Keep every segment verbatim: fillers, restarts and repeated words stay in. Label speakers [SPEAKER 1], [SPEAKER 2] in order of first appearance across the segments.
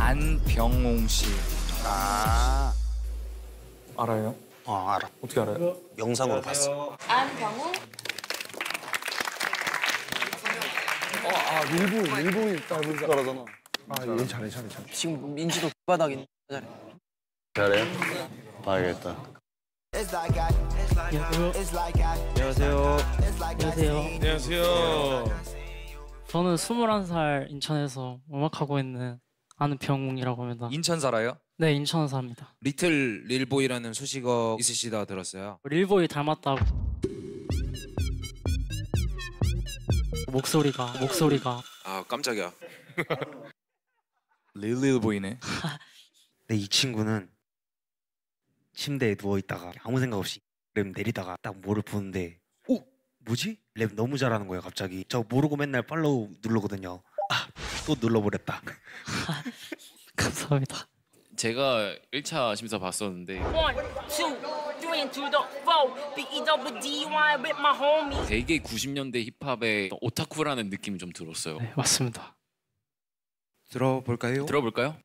[SPEAKER 1] 안병웅 씨.
[SPEAKER 2] 아.
[SPEAKER 3] 알아요?
[SPEAKER 2] 어, 알아.
[SPEAKER 3] 어떻게 알아요?
[SPEAKER 2] 영상으로 봤어.
[SPEAKER 4] 안병웅?
[SPEAKER 3] 어, 아, 일부, 일부 짧은 잘하잖아. 아, 얘 잘해, 잘해, 잘해.
[SPEAKER 5] 지금 민지도 바닥인 잘해.
[SPEAKER 2] 잘해? 봐야겠다.
[SPEAKER 5] 안녕하세요.
[SPEAKER 6] 안녕하세요.
[SPEAKER 7] 안녕하세요.
[SPEAKER 6] 저는 스물한 살 인천에서 음악하고 있는 안병웅이라고 합니다.
[SPEAKER 1] 인천 살아요?
[SPEAKER 6] 네, 인천 삽니다.
[SPEAKER 7] 리틀 릴보이라는 수식어 있으시다 들었어요.
[SPEAKER 6] 릴보이 닮았다고. 목소리가, 목소리가.
[SPEAKER 7] 아 깜짝이야.
[SPEAKER 1] 릴릴 보이네.
[SPEAKER 2] 근데 이 친구는 침대에 누워 있다가 아무 생각 없이 랩 내리다가 딱 뭐를 보는데, 오, 뭐지? 랩 너무 잘하는 거예요. 갑자기. 저 모르고 맨날 팔로우 누르거든요. 아, 또 눌러버렸다.
[SPEAKER 6] 감사합니다.
[SPEAKER 8] 제가 일 차 심사 봤었는데 되게 구십 년대 힙합의 오타쿠라는 느낌이 좀 들었어요.
[SPEAKER 6] 네, 맞습니다.
[SPEAKER 7] 들어볼까요?
[SPEAKER 8] 들어볼까요?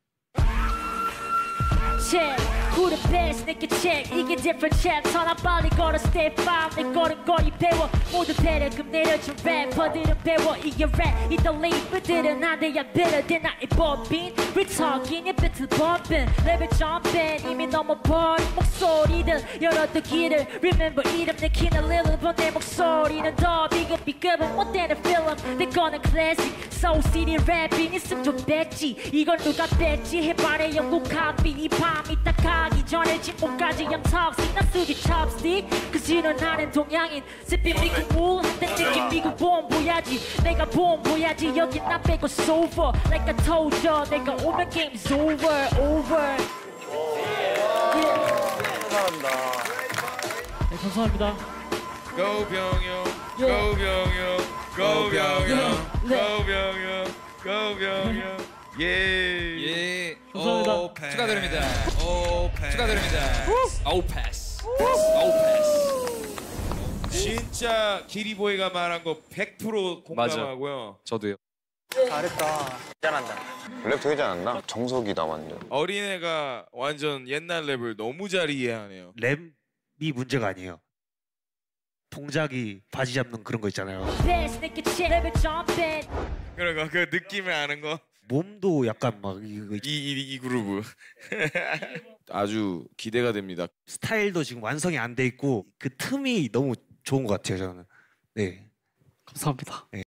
[SPEAKER 9] check who the best 내게 check 이게 different check 서나 빨리 걸어 step five 내 걸음걸이 배워 모두 배려금 내려준 래퍼들은 배워 이게 랩 이던 리프들은 안 돼야 better than 나의 법인 We talking in battle bumping 레벨 jumping 이미 넘어버린 목소리들 열어두 길을 Remember 이름 내 키는 little but 내 목소리는 더 비급 비급은 못되는 필름 내 거는 classic soul city 랩인 있음 좀 뺐지 이걸 누가 뺐지 해발의 영국 카피 이 밤이 딱 가기 전에 침묵까지 I'm toxic 나 쓰기 chopstick Cause you know 나는 동양인 sipping 미국 물 한때 느낌 미국 본보야지 내가 본보야지 여긴 나 빼고 sober Like I told you 내가 오면 game's over over
[SPEAKER 3] 감사합니다.
[SPEAKER 6] 네, 감사합니다.
[SPEAKER 7] Go 병영, Go 병영, Go 병영, Go 병영, Go 병영. 예.
[SPEAKER 1] 예.
[SPEAKER 6] 감사합니다.
[SPEAKER 7] 오, 패스.
[SPEAKER 1] 축하드립니다.
[SPEAKER 7] 오, 패스.
[SPEAKER 1] 축하드립니다.
[SPEAKER 8] 아우 패스. 아우 패스.
[SPEAKER 7] 진짜 기리보이가 말한 거 백 퍼센트 공감하고요.
[SPEAKER 1] 저도요.
[SPEAKER 5] 잘했다.
[SPEAKER 2] 잘한다. 랩 되게 잘한다. 정석이다 완전.
[SPEAKER 7] 어린애가 완전 옛날 랩을 너무 잘 이해하네요.
[SPEAKER 2] 랩이 문제가 아니에요. 동작이 바지 잡는 그런 거 있잖아요.
[SPEAKER 9] best 내게 check 레벨 jumping
[SPEAKER 7] 그런 거, 그 느낌을 아는 거.
[SPEAKER 2] 몸도 약간 막 이거
[SPEAKER 7] 이, 이, 이 그루브. 아주 기대가 됩니다.
[SPEAKER 2] 스타일도 지금 완성이 안 돼 있고 그 틈이 너무 좋은 것 같아요 저는. 네.
[SPEAKER 6] 감사합니다.
[SPEAKER 2] 네.